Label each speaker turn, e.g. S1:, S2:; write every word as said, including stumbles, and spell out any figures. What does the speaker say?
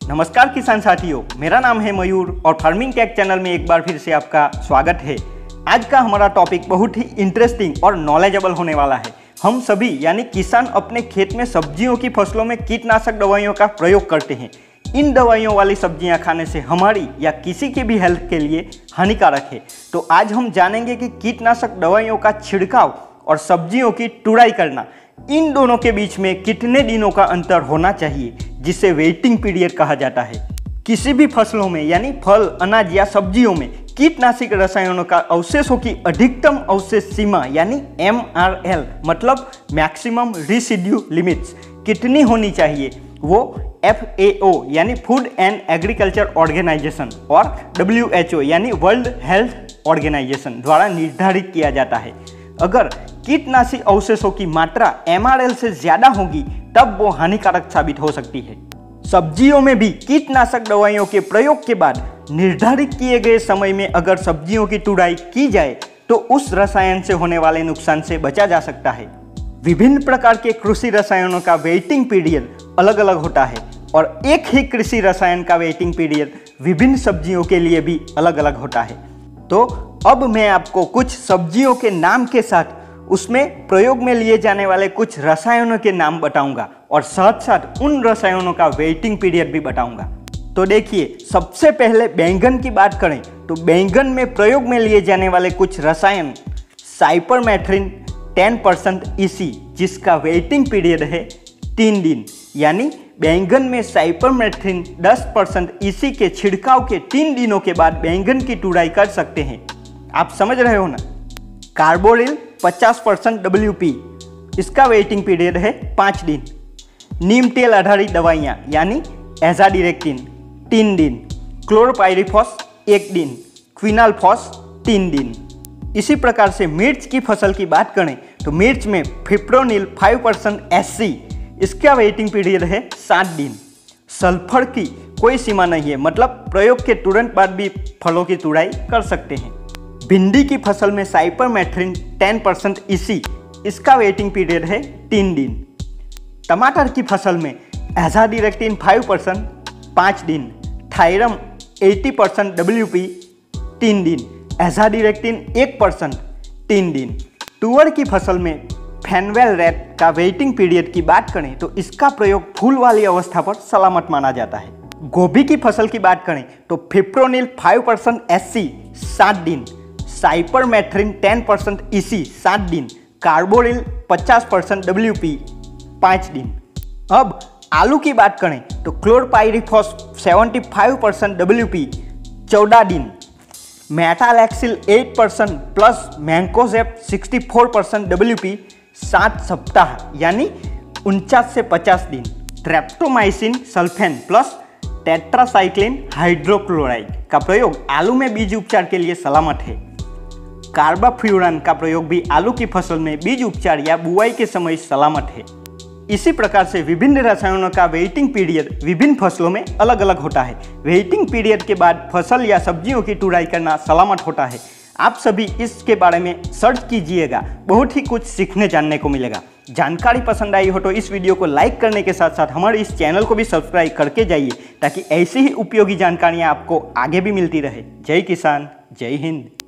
S1: नमस्कार किसान साथियों, मेरा नाम है मयूर और फार्मिंग टेक चैनल में एक बार फिर से आपका स्वागत है। आज का हमारा टॉपिक बहुत ही इंटरेस्टिंग और नॉलेजेबल होने वाला है। हम सभी यानी किसान अपने खेत में सब्जियों की फसलों में कीटनाशक दवाइयों का प्रयोग करते हैं। इन दवाइयों वाली सब्जियां खाने से हमारी या किसी के भी हेल्थ के लिए हानिकारक है। तो आज हम जानेंगे कि कीटनाशक दवाइयों का छिड़काव और सब्जियों की तुड़ाई करना, इन दोनों के बीच में कितने दिनों का अंतर होना चाहिए, जिसे वेटिंग पीरियड कहा जाता है। किसी भी फसलों में यानी फल, अनाज या सब्जियों में कीटनाशक रसायनों का अवशेषों की अधिकतम अवशेष सीमा यानी एम आर एल मतलब मैक्सिमम रेसिड्यू लिमिट्स कितनी होनी चाहिए, वो एफ ए ओ यानी फूड एंड एग्रीकल्चर ऑर्गेनाइजेशन और डब्ल्यू एच ओ यानी वर्ल्ड हेल्थ ऑर्गेनाइजेशन द्वारा निर्धारित किया जाता है। अगर कीटनाशक अवशेषों की मात्रा एम आर एल से ज्यादा होगी तब वो हानिकारक साबित हो सकती है। सब्जियों में भी कीटनाशक दवाइयों के प्रयोग के बाद निर्धारित किए गए समय में अगर सब्जियों की तुड़ाई की जाए तो उस रसायन से होने वाले नुकसान से बचा जा सकता है। विभिन्न प्रकार के कृषि रसायनों का वेटिंग पीरियड अलग अलग होता है और एक ही कृषि रसायन का वेटिंग पीरियड विभिन्न सब्जियों के लिए भी अलग अलग होता है। तो अब मैं आपको कुछ सब्जियों के नाम के साथ उसमें प्रयोग में लिए जाने वाले कुछ रसायनों के नाम बताऊंगा और साथ साथ उन रसायनों का वेटिंग पीरियड भी बताऊंगा। तो देखिए, सबसे पहले बैंगन की बात करें तो बैंगन में प्रयोग में लिए जाने वाले कुछ रसायन cypermethrin ten percent E C जिसका वेटिंग पीरियड है तीन दिन, यानी बैंगन में साइपरमेथ्रिन दस परसेंट ई सी के छिड़काव के तीन दिनों के बाद बैंगन की तुड़ाई कर सकते हैं। आप समझ रहे हो ना। कार्बोरिल पचास परसेंट डब्ल्यू पी, इसका वेटिंग पीरियड है पाँच दिन। नीम तेल आधारित दवाइयाँ यानी एजाडिरेक्टिन तीन दिन। क्लोरोपाइरिफॉस एक दिन। क्विनालफॉस तीन दिन। इसी प्रकार से मिर्च की फसल की बात करें तो मिर्च में fipronil five percent S C, इसका वेटिंग पीरियड है सात दिन। सल्फर की कोई सीमा नहीं है, मतलब प्रयोग के तुरंत बाद भी फलों की तुड़ाई कर सकते हैं। भिंडी की फसल में cypermethrin ten percent E C, इसका वेटिंग पीरियड है तीन दिन। टमाटर की फसल में एजाडिरेक्टिन फाइव परसेंट पाँच दिन। थायरम अस्सी परसेंट डब्ल्यू पी तीन दिन। एजाडिरेक्टिन एक परसेंट तीन दिन। तुअर की फसल में फेनवेलरेट का वेटिंग पीरियड की बात करें तो इसका प्रयोग फूल वाली अवस्था पर सलामत माना जाता है। गोभी की फसल की बात करें तो fipronil five percent S C सात दिन। Cypermethrin ten percent E C सात दिन। कार्बोरिल पचास परसेंट डब्ल्यू पी पाँच दिन। अब आलू की बात करें तो क्लोरोपाइरिफॉस पचहत्तर परसेंट डब्ल्यू पी चौदह दिन। मेटालैक्सिल आठ परसेंट प्लस मैंकोजेब चौंसठ परसेंट डब्ल्यू पी सात सप्ताह यानी उनचास से पचास दिन। Streptomycin sulphate plus tetracycline hydrochloride का प्रयोग आलू में बीज उपचार के लिए सलामत है। कार्बाफ्यूरन का प्रयोग भी आलू की फसल में बीज उपचार या बुआई के समय सलामत है। इसी प्रकार से विभिन्न रसायनों का वेटिंग पीरियड विभिन्न फसलों में अलग अलग होता है। वेटिंग पीरियड के बाद फसल या सब्जियों की तुड़ाई करना सलामत होता है। आप सभी इसके बारे में सर्च कीजिएगा, बहुत ही कुछ सीखने जानने को मिलेगा। जानकारी पसंद आई हो तो इस वीडियो को लाइक करने के साथ साथ हमारे इस चैनल को भी सब्सक्राइब करके जाइए ताकि ऐसी ही उपयोगी जानकारियाँ आपको आगे भी मिलती रहे। जय किसान, जय हिंद।